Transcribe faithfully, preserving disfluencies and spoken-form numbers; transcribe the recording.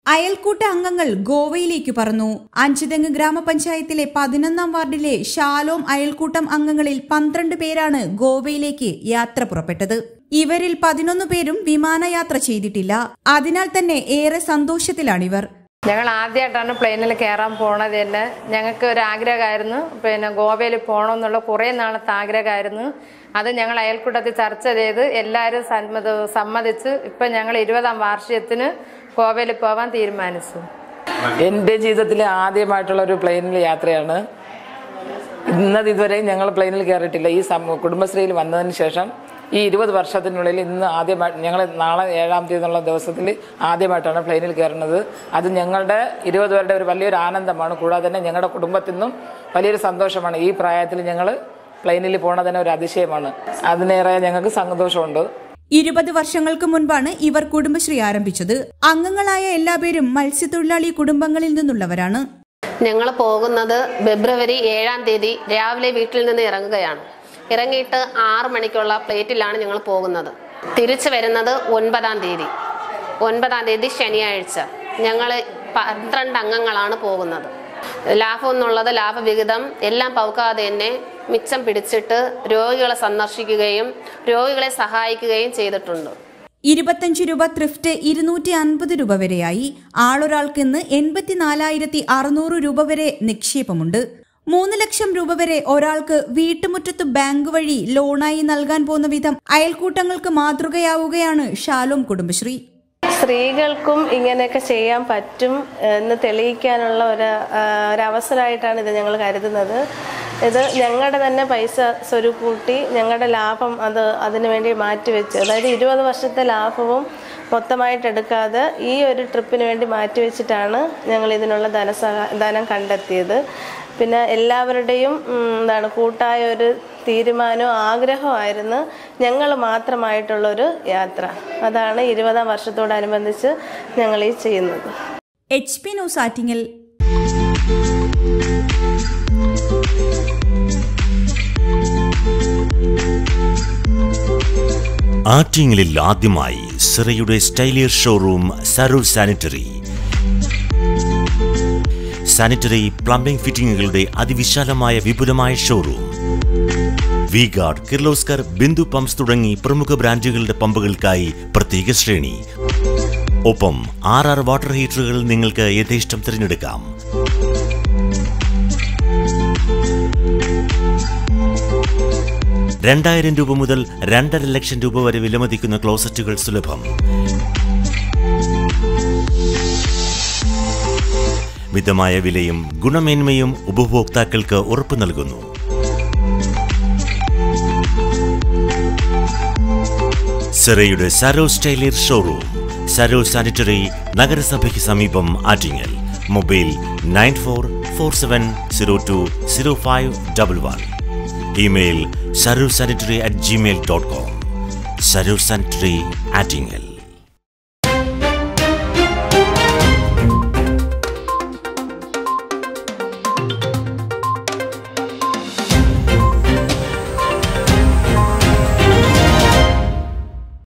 അയൽക്കൂട്ട അംഗങ്ങൾ ഗോവയിലേക്ക് പറന്നു. അഞ്ചുതെങ്ങ് ഗ്രാമപഞ്ചായത്തിലെ പതിനൊന്നാം വാർഡിലെ ഷാലോം അയൽക്കൂട്ടം അംഗങ്ങളിൽ പന്ത്രണ്ട് പേരാണ് ഗോവയിലേക്ക് യാത്ര പുറപ്പെട്ടത്. ഇവരിൽ പതിനൊന്ന് പേരും വിമാനയാത്ര ചെയ്തിട്ടില്ല. അതിനാൽ തന്നെ ഏറെ സന്തോഷത്തിലാണിവർ. ഞങ്ങൾ ആദ്യമായിട്ടാണ് പ്ലെയിനിൽ കയറാൻ പോണത് തന്നെ. ഞങ്ങൾക്ക് ഒരു ആഗ്രഹമായിരുന്നു, പിന്നെ ഗോവയിൽ പോകണമെന്നുള്ള കുറേ നാളത്തെ ആഗ്രഹമായിരുന്നു. അത് ഞങ്ങൾ അയൽക്കൂട്ടത്തിൽ ചർച്ച ചെയ്ത് എല്ലാവരും സമ്മതിച്ച് ഇപ്പം ഞങ്ങൾ ഇരുപതാം വാർഷികത്തിന് ഗോവയിൽ പോകാൻ തീരുമാനിച്ചു. എൻ്റെ ജീവിതത്തിലെ ആദ്യമായിട്ടുള്ള ഒരു പ്ലെയിനിൽ യാത്രയാണ്. ഇന്നത് ഇതുവരെ ഞങ്ങൾ പ്ലെയിനിൽ കയറിയിട്ടില്ല. ഈ കുടുംബശ്രീയിൽ വന്നതിന് ശേഷം ഈ ഇരുപത് വർഷത്തിനുള്ളിൽ ഇന്ന് ആദ്യമായിട്ട് ഞങ്ങൾ നാളെ ഏഴാം തീയതി എന്നുള്ള ദിവസത്തിൽ ആദ്യമായിട്ടാണ് പ്ലെയിനിൽ കയറുന്നത്. അത് ഞങ്ങളുടെ ഇരുപത് പേരുടെ ഒരു വലിയൊരു ആനന്ദമാണ്. കൂടാതെ തന്നെ ഞങ്ങളുടെ കുടുംബത്തിൽ നിന്നും വലിയൊരു സന്തോഷമാണ്. ഈ പ്രായത്തിൽ ഞങ്ങൾ പ്ലെയിനിൽ പോണതിന് ഒരു അതിശയമാണ്. അതിനേറെ ഞങ്ങൾക്ക് സന്തോഷമുണ്ട്. ഇരുപത് വർഷങ്ങൾക്ക് മുൻപാണ് ഇവർ കുടുംബശ്രീ ആരംഭിച്ചത്. അംഗങ്ങളായ എല്ലാവരും മത്സ്യത്തൊഴിലാളി കുടുംബങ്ങളിൽ നിന്നുള്ളവരാണ്. ഞങ്ങൾ പോകുന്നത് ഫെബ്രുവരി ഏഴാം തീയതി രാവിലെ വീട്ടിൽ നിന്ന് ഇറങ്ങുകയാണ്. ഇറങ്ങിയിട്ട് ആറ് മണിക്കുള്ള ഫ്ലൈറ്റിലാണ് ഞങ്ങൾ പോകുന്നത്. തിരിച്ചു വരുന്നത് ഒൻപതാം തീയതി ഒൻപതാം തീയതി ശനിയാഴ്ച. ഞങ്ങൾ പന്ത്രണ്ട് അംഗങ്ങളാണ് പോകുന്നത്. ലാഭം എന്നുള്ളത് ലാഭവിഹിതം എല്ലാം പൗക്കാതെ തന്നെ മിച്ചം പിടിച്ചിട്ട് രോഗികളെ സന്ദർശിക്കുകയും രോഗികളെ സഹായിക്കുകയും ചെയ്തിട്ടുണ്ട്. ഇരുപത്തഞ്ച് രൂപ ത്രിഫ്റ്റ് ഇരുന്നൂറ്റി അൻപത് രൂപ വരെയായി. ആളൊരാൾക്ക് ഇന്ന് എൺപത്തിനാലായിരത്തി അറുന്നൂറ് രൂപ വരെ നിക്ഷേപമുണ്ട്. മൂന്ന് ലക്ഷം രൂപ വരെ ഒരാൾക്ക് വീട്ടുമുറ്റത്ത് ബാങ്ക് വഴി ലോണായി നൽകാൻ പോകുന്ന വിധം അയൽക്കൂട്ടങ്ങൾക്ക് മാതൃകയാവുകയാണ് ഷാലോം കുടുംബശ്രീ. സ്ത്രീകൾക്കും ഇങ്ങനെയൊക്കെ ചെയ്യാൻ പറ്റും എന്ന് തെളിയിക്കാനുള്ള ഒരു ഒരവസരമായിട്ടാണ് ഇത് ഞങ്ങൾ കരുതുന്നത്. ഇത് ഞങ്ങളുടെ തന്നെ പൈസ സ്വരുക്കൂട്ടി ഞങ്ങളുടെ ലാഭം അത് അതിനു വേണ്ടി മാറ്റിവെച്ച്, അതായത് ഇരുപത് വർഷത്തെ ലാഭവും മൊത്തമായിട്ട് എടുക്കാതെ ഈ ഒരു ട്രിപ്പിന് വേണ്ടി മാറ്റിവെച്ചിട്ടാണ് ഞങ്ങൾ ഇതിനുള്ള ധനസഹാ ധനം കണ്ടെത്തിയത്. പിന്നെ എല്ലാവരുടെയും എന്താണ് കൂട്ടായ ഒരു തീരുമാനവും ആഗ്രഹമായിരുന്നു ഞങ്ങൾ മാത്രമായിട്ടുള്ളൊരു യാത്ര. അതാണ് ഇരുപതാം വർഷത്തോടനുബന്ധിച്ച് ഞങ്ങൾ ഈ ചെയ്യുന്നത്. H P news Attingal. ആറ്റിങ്ങലിൽ ആദ്യമായി സിറയുടെ സ്റ്റൈലിയർ ഷോറൂം സരൂർ സാനിറ്ററി. സാനിറ്ററി പ്ലംബിംഗ് ഫിറ്റിംഗുകളുടെ അതിവിശാലമായ വിപുലമായ showroom. V guard, Kirloskar, Bindu pumps തുടങ്ങി പ്രമുഖ ബ്രാൻഡുകളുടെ പമ്പുകൾക്കായി പ്രത്യേക ശ്രേണി. ഒപ്പം ആർ ആർ വാട്ടർ ഹീറ്ററുകൾ നിങ്ങൾക്ക് യഥേഷ്ടം തിരഞ്ഞെടുക്കാം. രണ്ടായിരം രൂപ മുതൽ രണ്ടര ലക്ഷം രൂപ വരെ വിലമതിക്കുന്ന ക്ലോസറ്റുകൾ സുലഭം. മിതമായ വിലയും ഗുണമേന്മയും ഉപഭോക്താക്കൾക്ക് ഉറപ്പു നൽകുന്നു. സിറയുടെ സരോ സ്റ്റൈലിയർ ഷോറൂം, സരോ സാനിറ്ററി, നഗരസഭയ്ക്ക് സമീപം, Attingal. Mobile nine four four seven zero two zero five double one. Email Saro sanitary at Gmail dot com. Saro sanitary, Attingal.